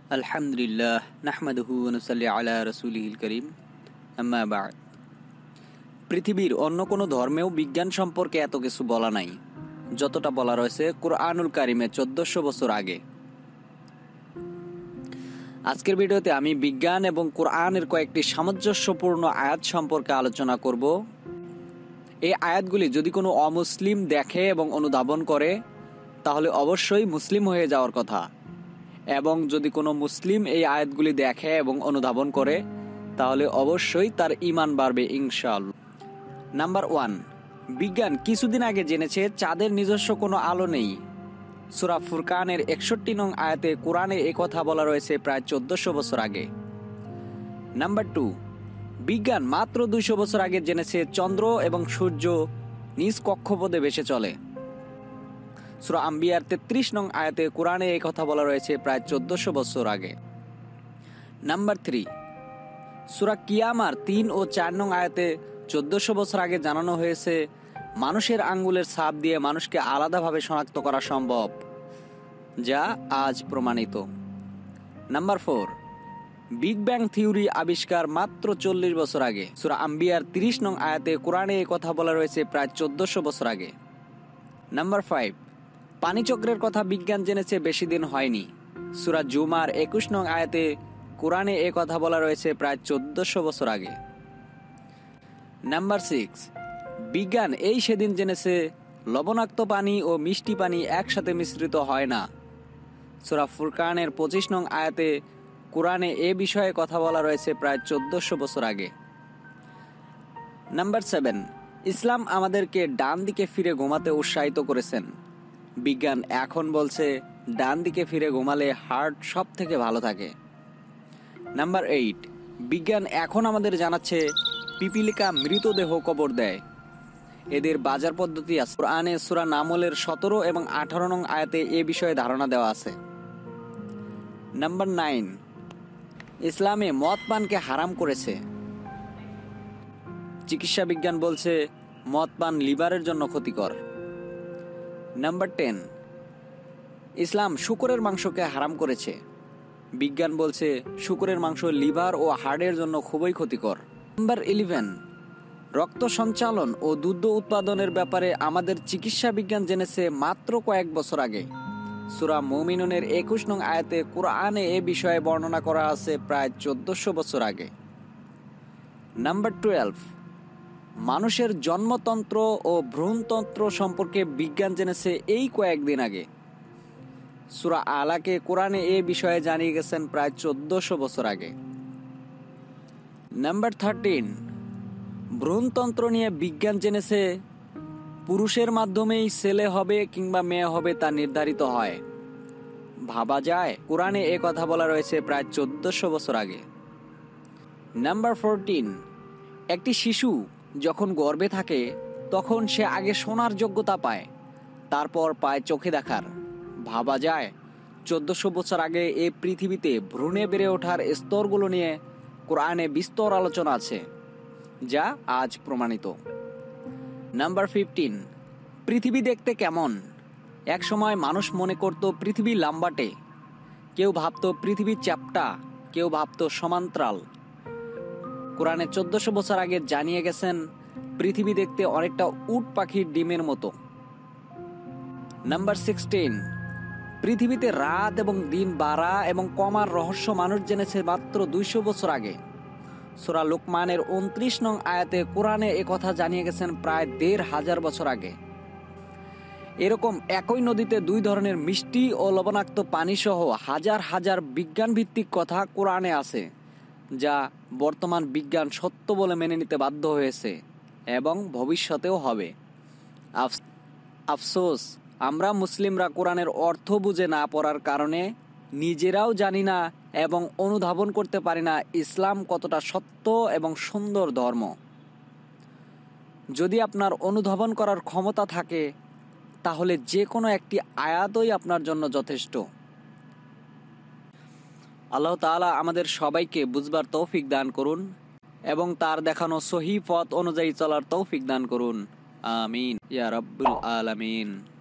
আলহামদুলিল্লাহ নাহমাদুহু ওয়া নুসাল্লি আলা রাসূলিহিল কারীম আম্মা বা'দ। পৃথিবীর অন্য কোনো ধর্মেও বিজ্ঞান সম্পর্কে এত কিছু বলা নাই যতটা বলা রয়েছে কুরআনুল কারীমে 1400 বছর আগে। আজকের ভিডিওতে আমি বিজ্ঞান এবং কুরআনের কয়েকটি সামঞ্জস্যপূর্ণ আয়াত সম্পর্কে আলোচনা করব। এই আয়াতগুলি যদি কোনো অমুসলিম দেখে এবং অনুধাবন করে তাহলে অবশ্যই মুসলিম হয়ে যাওয়ার কথা, এবং যদি কোনো মুসলিম এই আয়াতগুলি দেখে এবং অনুধাবন করে তাহলে অবশ্যই তার ঈমান বাড়বে ইনশাআল্লাহ। নাম্বার 1, বিজ্ঞান কিছুদিন আগে জেনেছে চাঁদের নিজস্ব কোনো আলো নেই। সূরা ফুরকানের 61 নং আয়াতে কোরআনে এই কথা বলা রয়েছে প্রায় 1400 বছর আগে। নাম্বার 2, বিজ্ঞান মাত্র 200 বছর আগে জেনেছে চন্দ্র এবং সূর্য নিজ কক্ষপথে ভেসে চলে। সূরা আম্বিয়ার 33 নং আয়াতে কোরআনে এই কথা বলা রয়েছে প্রায় 1400 বছর আগে। নাম্বার 3, সূরা কিয়ামার 3 ও 4 নং আয়াতে 1400 বছর আগে জানানো হয়েছে মানুষের আঙ্গুলের ছাপ দিয়ে মানুষকে আলাদাভাবে শনাক্ত করা সম্ভব, যা আজ প্রমাণিত। নাম্বার 4, বিগ ব্যাং থিওরি আবিষ্কার মাত্র 40 বছর আগে। সূরা আম্বিয়ার 30 নং আয়াতে কোরআনে এই কথা বলা রয়েছে প্রায় 1400 বছর আগে। নাম্বার 5, পানিচক্রের কথা বিজ্ঞান জেনেছে বেশি দিন হয়নি। সূরা জুমার 21 নং আয়াতে কোরআনে এই কথা বলা রয়েছে প্রায় 1400 বছর আগে। নাম্বার 6, বিজ্ঞান এই সেদিন জেনেছে লবণাক্ত পানি ও মিষ্টি পানি একসাথে মিশ্রিত হয় না। সূরা ফুরকানের 25 নং আয়াতে কোরআনে এ বিষয়ে কথা বলা রয়েছে প্রায় 1400 বছর আগে। নাম্বার 7, ইসলাম আমাদেরকে ডান দিকে ফিরে ঘুমাতে উৎসাহিত করেছেন। বিজ্ঞান এখন বলছে ডান দিকে ফিরে ঘুমালে হার্ট সব থেকে ভালো থাকে। নাম্বার 8, বিজ্ঞান এখন আমাদের জানাচ্ছে পিপিলিকা মৃতদেহ কবর দেয়। এদের বাজার পদ্ধতি আছে। কোরআনে সূরা নামলের 17 এবং 18 নং আয়াতে এ বিষয়ে ধারণা দেওয়া আছে। নাম্বার 9, ইসলামে মদ পানকে হারাম করেছে। চিকিৎসা বিজ্ঞান বলছে মদ পান লিভারের জন্য ক্ষতিকর। নাম্বার 10, ইসলাম শূকরের মাংসকে হারাম করেছে। বিজ্ঞান বলছে শূকরের মাংস লিভার ও হার্টের জন্য খুবই ক্ষতিকর। নাম্বার 11, রক্ত সঞ্চালন ও দুধ উৎপাদনের ব্যাপারে আমাদের চিকিৎসা বিজ্ঞান জেনেছে মাত্র কয়েক বছর আগে। সূরা মুমিনুনের 21 নং আয়াতে কোরআনে এ বিষয়ে বর্ণনা করা আছে প্রায় 1400 বছর আগে। নাম্বার 12, মানুষের জন্মতন্ত্র ও ভ্রূণতন্ত্র সম্পর্কে বিজ্ঞান জেনেছে এই কয়েকদিন আগে। সূরা আলাকে কোরআনে এ বিষয়ে জানিয়ে গেছেন প্রায় 1400 বছর আগে। নাম্বার 13, ভ্রূণতন্ত্র নিয়ে বিজ্ঞান জেনেছে পুরুষের মাধ্যমেই ছেলে হবে কিংবা মেয়ে হবে তা নির্ধারিত হয়। ভাবা যায় কোরআনে এ কথা বলা রয়েছে প্রায় 1400 বছর আগে। নাম্বার 14, একটি শিশু যখন গর্ভে থাকে তখন সে আগে শোনার যোগ্যতা পায়, তারপর পায় চোখে দেখার। ভাবা যায় 1400 বছর আগে এই পৃথিবীতে ভ্রূণে বেড়ে ওঠার স্তরগুলো নিয়ে কোরআনে বিস্তর আলোচনা আছে, যা আজ প্রমাণিত। নাম্বার 15, পৃথিবী দেখতে কেমন? এক সময় মানুষ মনে করত পৃথিবী লাম্বাটে, কেউ ভাবত পৃথিবী চ্যাপ্টা, কেউ ভাবত সমান্তরাল। কোরআনে 1400 বছর আগে জানিয়ে গেছেন পৃথিবী দেখতে অনেকটা উট পাখির ডিমের মতো। নাম্বার 16, পৃথিবীতে রাত এবং দিন বাড়া এবং কমার রহস্য মানুষ জেনেছে মাত্র 200 বছর আগে। সূরা লোকমানের 29 নং আয়াতে কোরআনে এ কথা জানিয়ে গেছেন প্রায় 1500 বছর আগে। এরকম একই নদীতে 2 ধরনের মিষ্টি ও লবণাক্ত পানি সহ হাজার হাজার বিজ্ঞান ভিত্তিক কথা কোরআনে আছে, যা বর্তমান বিজ্ঞান সত্য বলে মেনে নিতে বাধ্য হয়েছে এবং ভবিষ্যতেও হবে। আফসোস, আমরা মুসলিমরা কোরআনের অর্থ বুঝে না পড়ার কারণে নিজেরাও জানি না এবং অনুধাবন করতে পারি না ইসলাম কতটা সত্য এবং সুন্দর ধর্ম। যদি আপনার অনুধাবন করার ক্ষমতা থাকে তাহলে যে কোনো একটি আয়াতই আপনার জন্য যথেষ্ট। আল্লাহ তাআলা আমাদের সবাইকে বুঝবার তৌফিক দান করুন এবং তার দেখানো সহিহ পথ অনুযায়ী চলার তৌফিক দান করুন। আমিন ইয়া রাব্বুল আলামিন।